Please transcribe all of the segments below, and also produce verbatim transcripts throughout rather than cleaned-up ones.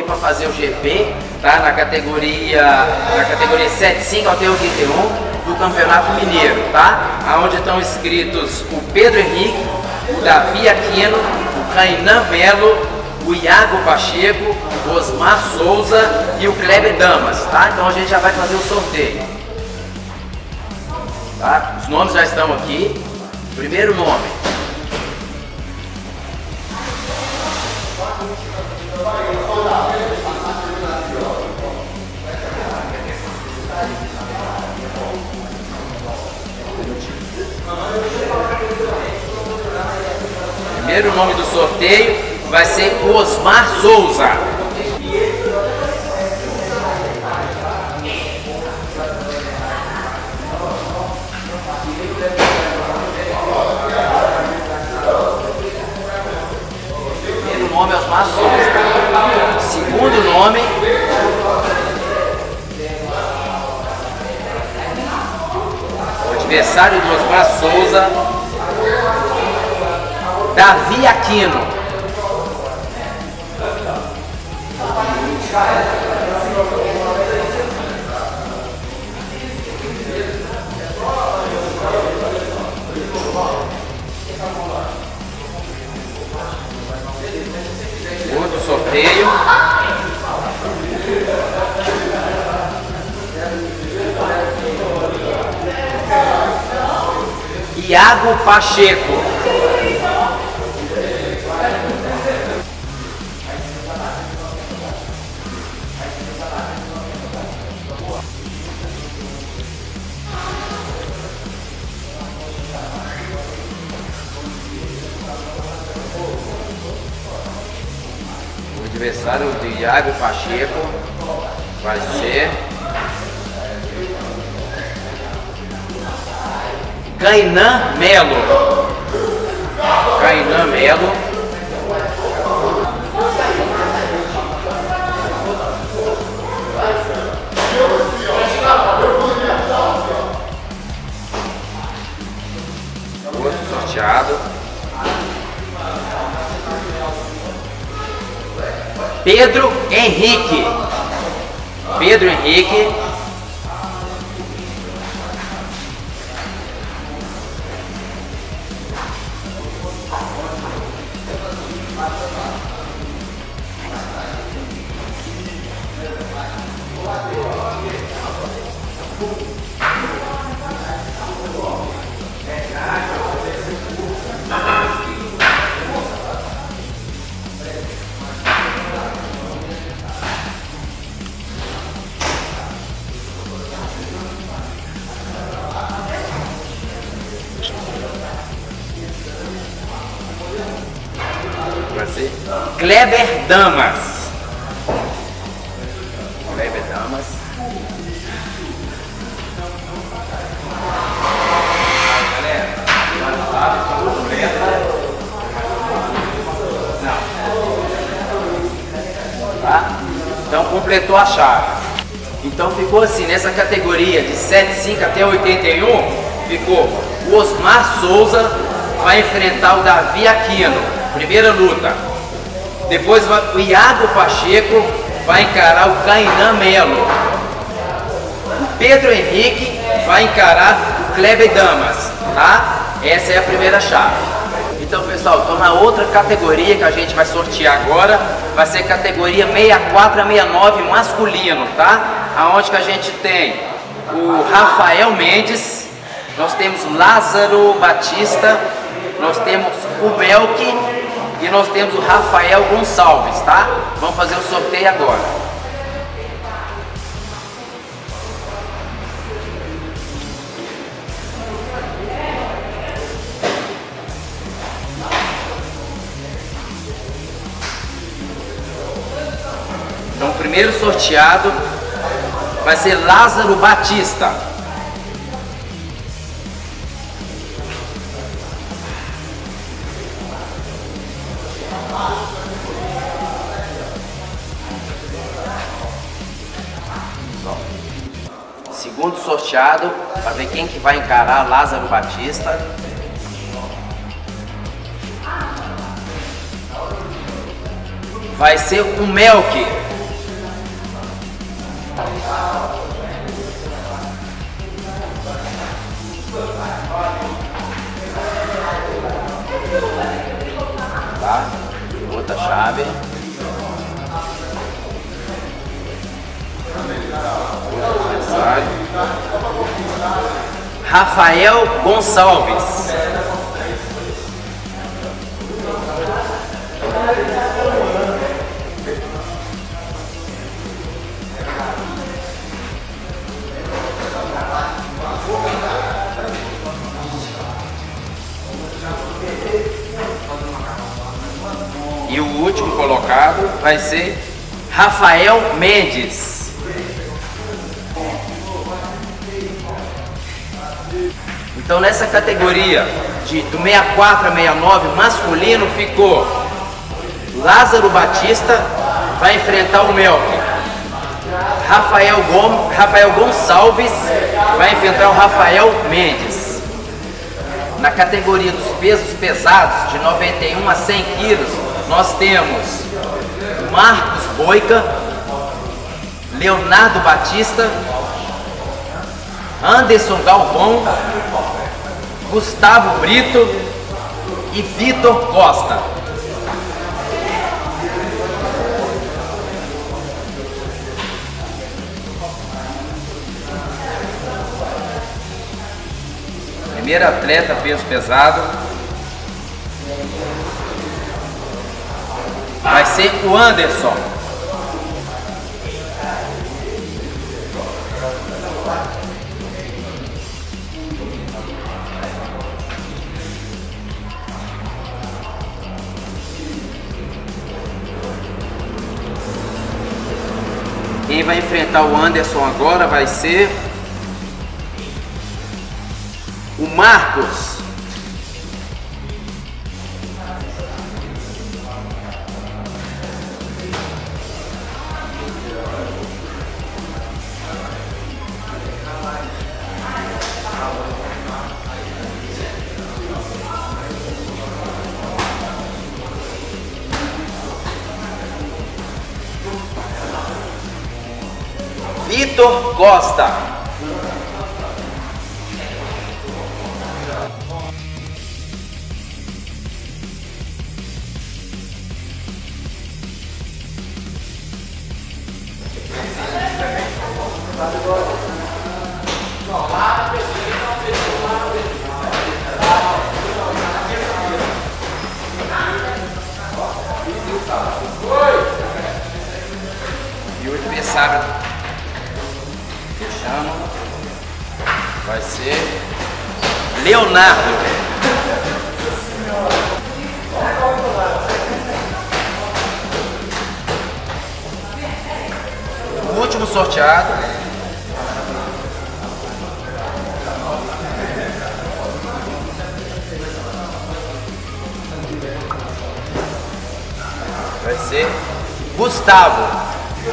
para fazer o G P, tá? Na categoria, na categoria setenta e cinco até oitenta e um do Campeonato Mineiro, tá? Onde estão inscritos o Pedro Henrique, o Davi Aquino, o Kainan Melo, o Iago Pacheco, o Osmar Souza e o Kleber Damas, tá? Então a gente já vai fazer o sorteio. Tá? Os nomes já estão aqui. Primeiro nome. Primeiro nome do sorteio vai ser Osmar Souza. Primeiro nome é Osmar Souza. Segundo nome o adversário do Osmar Souza, Davi Aquino. Outro sorteio. Iago Pacheco. O adversário de Iago Pacheco vai ser Kainan Melo. Kainan Melo. Outro sorteado. Pedro Henrique. Pedro Henrique. Vai ser Kleber Damas. Kleber Damas. Galera, já sabe, completa. Não. Tá? Então completou a chave. Então ficou assim, nessa categoria de setenta e cinco até oitenta e um, ficou o Osmar Souza vai enfrentar o Davi Aquino. Primeira luta. Depois o Iago Pacheco vai encarar o Kainan Melo. O Pedro Henrique vai encarar o Kleber Damas, tá? Essa é a primeira chave. Então, pessoal, então na outra categoria que a gente vai sortear agora, vai ser categoria sessenta e quatro a sessenta e nove masculino, tá? Aonde que a gente tem o Rafael Mendes, nós temos Lázaro Batista, nós temos o Melk e nós temos o Rafael Gonçalves, tá? Vamos fazer o sorteio agora. Então o primeiro sorteado vai ser Lázaro Batista. Segundo sorteado, para ver quem que vai encarar Lázaro Batista. Vai ser o Melk. Tá? Outra chave. Rafael Gonçalves. E o último colocado vai ser Rafael Mendes. Então nessa categoria de, do sessenta e quatro a sessenta e nove masculino ficou Lázaro Batista, vai enfrentar o Melk. Rafael, Gom, Rafael Gonçalves vai enfrentar o Rafael Mendes. Na categoria dos pesos pesados de noventa e um a cem quilos, nós temos Marcos Boica, Leonardo Batista, Anderson Galvão, Gustavo Brito e Vitor Costa. Primeiro atleta peso pesado vai ser o Anderson. Quem vai enfrentar o Anderson agora vai ser o Marcos. Vitor Costa. E o adversário fechando vai ser Leonardo. O último sorteado vai ser Gustavo.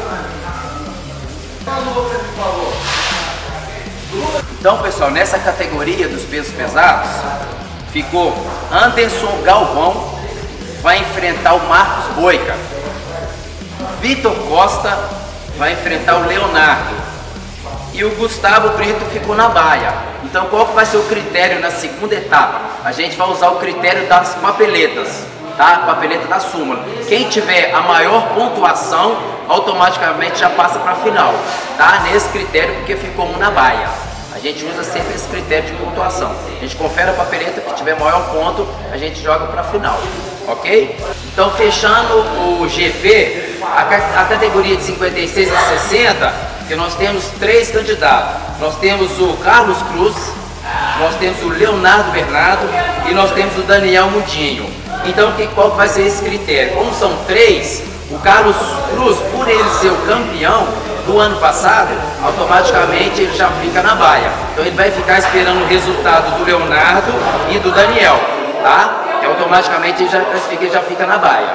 Então, pessoal, nessa categoria dos pesos pesados ficou Anderson Galvão, vai enfrentar o Marcos Boica. Vitor Costa vai enfrentar o Leonardo. E o Gustavo Brito ficou na baia. Então, qual que vai ser o critério na segunda etapa? A gente vai usar o critério das papeletas, tá? Papeleta da súmula. Quem tiver a maior pontuação, automaticamente já passa para a final, tá? Nesse critério, porque ficou um na baia. A gente usa sempre esse critério de pontuação. A gente confere a papeleta que tiver maior ponto, a gente joga para a final, ok? Então, fechando o G P, a, a categoria de cinquenta e seis a sessenta, que nós temos três candidatos. Nós temos o Carlos Cruz, nós temos o Leonardo Bernardo e nós temos o Daniel Mudinho. Então, que, qual vai ser esse critério? Como são três, o Carlos Cruz, por ele ser o campeão do ano passado, automaticamente ele já fica na baia. Então ele vai ficar esperando o resultado do Leonardo e do Daniel, tá? E automaticamente ele já classifica e já fica na baia.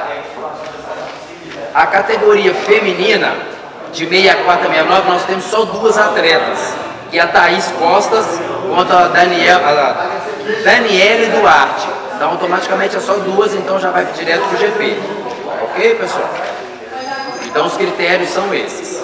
A categoria feminina, de sessenta e quatro a sessenta e nove, nós temos só duas atletas, que é a Thaís Costas contra a, Daniel, a Daniele Duarte. Então automaticamente é só duas, então já vai direto pro G P. Ok, pessoal? Então os critérios são esses.